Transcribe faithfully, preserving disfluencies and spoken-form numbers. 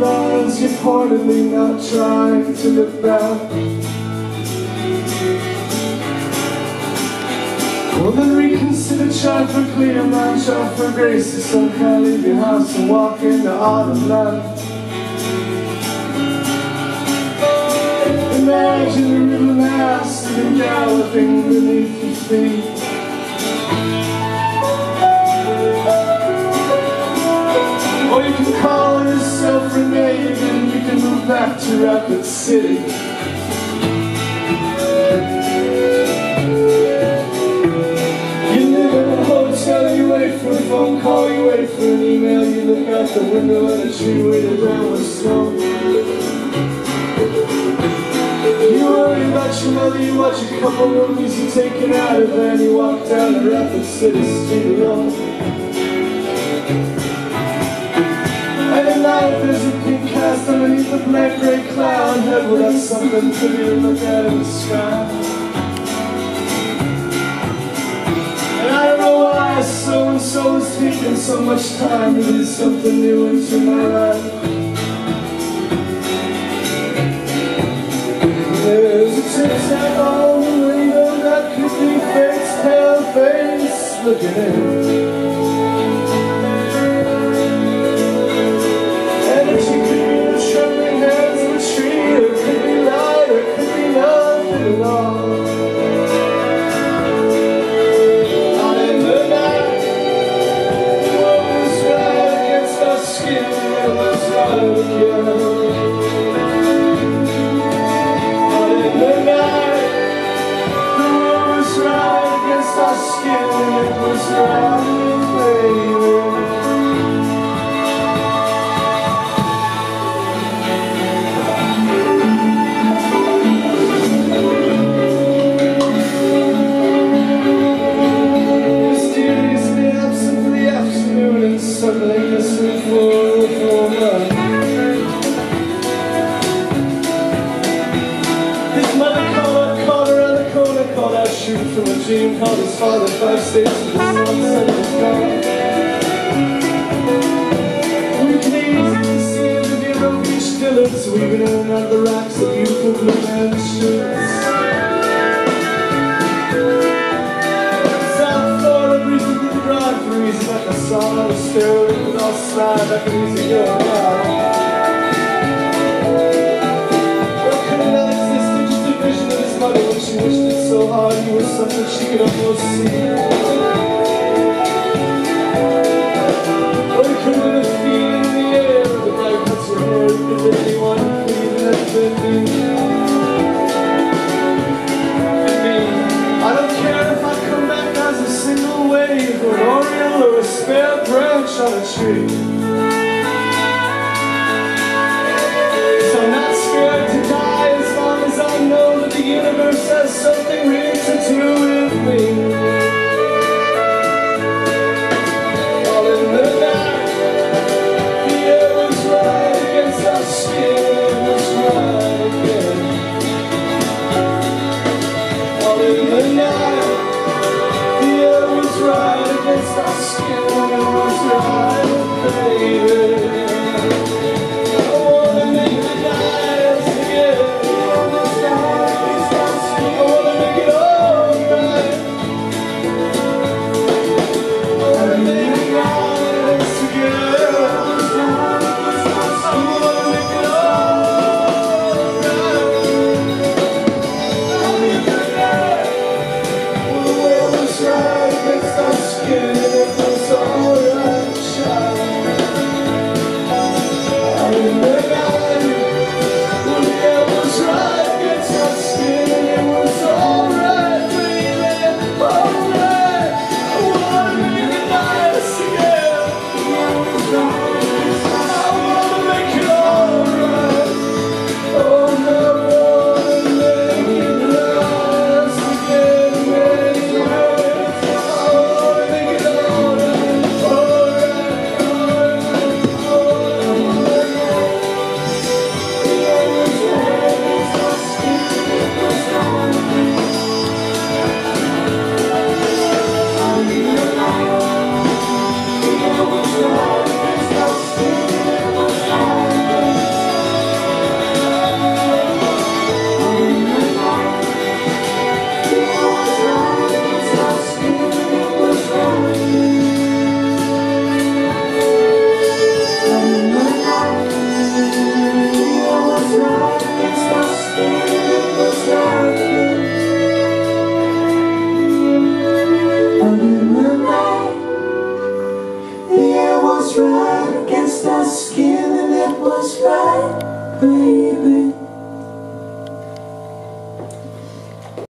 lies, you're pointedly not trying to look back. Well then reconsider, try for clear mind, try for grace. To somehow leave your house and walk into autumn land. Imagine a river master and galloping beneath your feet. Or you can call yourself Renee and you can move back to Rapid City. You live in a hotel, you wait for a phone call, you wait for an email, you look out the window at a tree weighted down with snow. You worry about your mother, you watch a couple movies, you take it out of bed, you walk down the Rapid City street alone. And at night there's a pink cast underneath a black grey cloud head without something pretty to look at in the sky. And I don't know why so-and-so is taking so much time to do something new into my life. There's a tic-tac on the window that could be fate's pale face looking in. And if she could be the trembling hands of a tree, or it could be light, or it could be nothing at all. Out in the night, the world was right against our skin, it was right again. Our skin, it was right, baby. Mysteriously absent for the afternoon and suddenly listening for a former. His mother called, called around the corner, called out shooting from a dream, called his father five states to the sunset of his car. We can easily see him to be a Long Beach Dillards, weaving in and out of the racks of beautiful blue man shirts. South Florida breezing through the broad breeze like a song on a stairway with all slide like an easy going out. When she wished it so hard, you were something she could almost see. Or you could have a feeling in the air, the night cuts your hair, you could let anyone please, and that's been me. And me, I don't care if I come back as a single wave, or an oriole, or a spare branch on a tree. So I'm not scared to die as long as I know that the universe has something real to do with me. But